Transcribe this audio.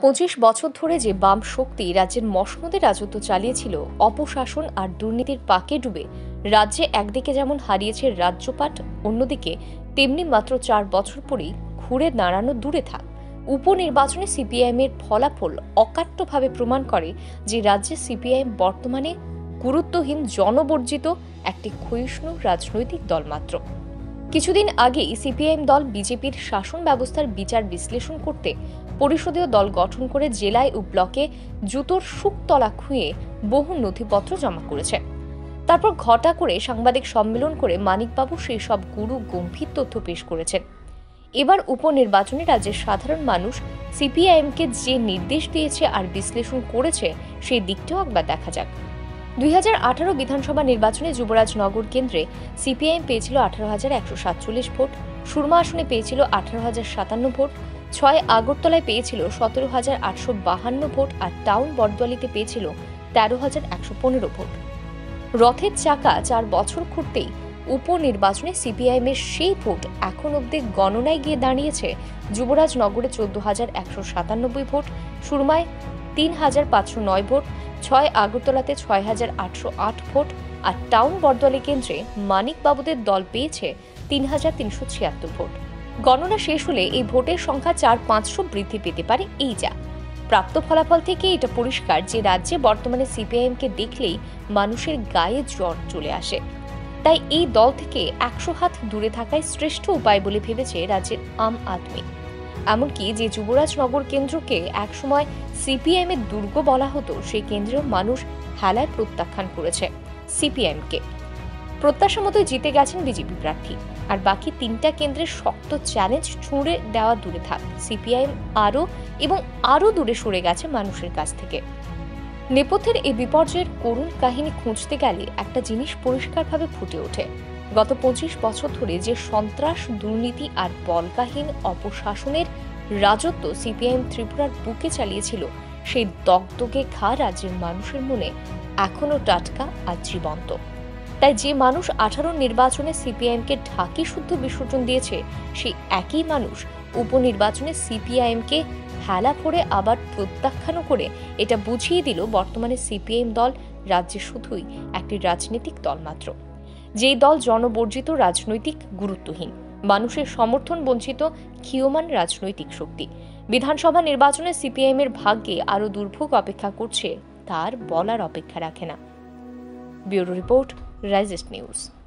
25 বছর ধরে যে বাম শক্তি রাজ্যের মসনদে রাজত্ব চালিয়েছিল, অপশাসন আর দুর্নীতির পাকে ডুবে রাজ্যে একদিকে যেমন হারিয়েছে রাজ্যপাট, অন্যদিকে তেমনি মাত্র 4 বছর পরেই ঘুরে দাঁড়ানো দূরে থাক। উপনির্বাচনে সিপিআইএম এর ফলাফল অকাট্যভাবে প্রমাণ করে যে রাজ্যে সিপিআইএম বর্তমানে গুরুত্বহীন, জনবর্জিত একটি ক্ষয়িষ্ণু রাজনৈতিক দল মাত্র। কিছুদিন আগেই সিপিআইএম দল বিজেপির শাসন ব্যবস্থার বিচার বিশ্লেষণ করতে পরিষদীয় দল গঠন করে জেলায় ও ব্লকে জুতোর শুকতলা খুঁয়ে বহু নথিপত্র জমা করেছে। তারপর ঘটা করে সাংবাদিক সম্মেলন করে মানিকবাবু সেই সব গুরু গম্ভীর তথ্য পেশ করেছেন। এবার উপনির্বাচনে রাজ্যের সাধারণ মানুষ সিপিআইএমকে যে নির্দেশ দিয়েছে আর বিশ্লেষণ করেছে, সেই দিকটাও একবার দেখা যাক। 2018 বিধানসভা নির্বাচনে যুবরাজনগর কেন্দ্রে সিপিআইএম পেয়েছিল 18,147 ভোট, সুরমা আসনে পেয়েছিল 18,057 ভোট, 6 আগরতলায় পেয়েছিল 17,852 ভোট আর টাউন বটদোয়ালিতে পেয়েছিল 13,115 ভোট। রথের চাকা 4 বছর ঘুরতেই উপনির্বাচনে সিপিআইএম এর সেই ভোট এখন অব্দি গণনায় গিয়ে দাঁড়িয়েছে যুবরাজনগরে 14,197 ভোট, সুরমায় 3,509 ভোট, 6 আগরতলাতে 6,808 ভোট আর টাউন বটদোয়ালি কেন্দ্রে মানিকবাবুদের দল পেয়েছে 3,376 ভোট। গণনা শেষ হলে এই ভোটের সংখ্যা 400-500 বৃদ্ধি পেতে পারে। এই যা প্রাপ্ত ফলাফল থেকে এটা পরিষ্কার যে রাজ্যে বর্তমানে সিপিআইএমকে দেখলেই মানুষের গায়ে জ্বর চলে আসে। তাই এই দল থেকে 100 হাত দূরে থাকাই শ্রেষ্ঠ উপায় বলে ভেবেছে রাজ্যের আম আদমি। এমনকি যে যুবরাজনগর কেন্দ্রকে একসময় সিপিআইএম এর দুর্গ বলা হতো, সেই কেন্দ্রেও মানুষ হেলায় প্রত্যাখ্যান করেছে সিপিআইএমকে। প্রত্যাশা মতোই জিতে গেছেন বিজেপি প্রার্থী। আর বাকি 3টা কেন্দ্রের শক্ত চ্যালেঞ্জ ছুঁড়ে দেওয়া দূরে থাক, সিপিআইএম আরো দূরে সরে গেছে মানুষের কাছ থেকে। নেপথ্যের এই বিপর্যয়ের করুণ কাহিনী খুঁজতে গেলে একটা জিনিস পরিষ্কারভাবে ফুটে ওঠে। গত 25 বছর ধরে যে সন্ত্রাস, দুর্নীতি আর বলকাহীন অপশাসনের রাজত্ব সিপিআইএম ত্রিপুরার বুকে চালিয়েছিল, সেই দগদগে ঘা রাজ্যের মানুষের মনে এখনো টাটকা আর জীবন্ত। তাই যে মানুষ 18 নির্বাচনে সিপিআইএমকে ঢাকি শুদ্ধ বিসর্জন দিয়েছে, সেই একই মানুষ উপনির্বাচনে সিপিআইএমকে হেলা ফোড়ে আবার প্রত্যাখ্যানও করে এটা বুঝিয়ে দিল বর্তমানে সিপিআইএম দল রাজ্যে শুধুই একটি রাজনৈতিক দল মাত্র। যেই দল জনবর্জিত, রাজনৈতিক, গুরুত্বহীন, মানুষের সমর্থন বঞ্চিত, ক্ষীয়মান রাজনৈতিক শক্তি। বিধানসভা নির্বাচনে সিপিআইএম এর ভাগ্যে আরো দুর্ভোগ অপেক্ষা করছে, তার বলার অপেক্ষা রাখে না। ব্যুরো রিপোর্ট, রাইজেস্ট নিউজ।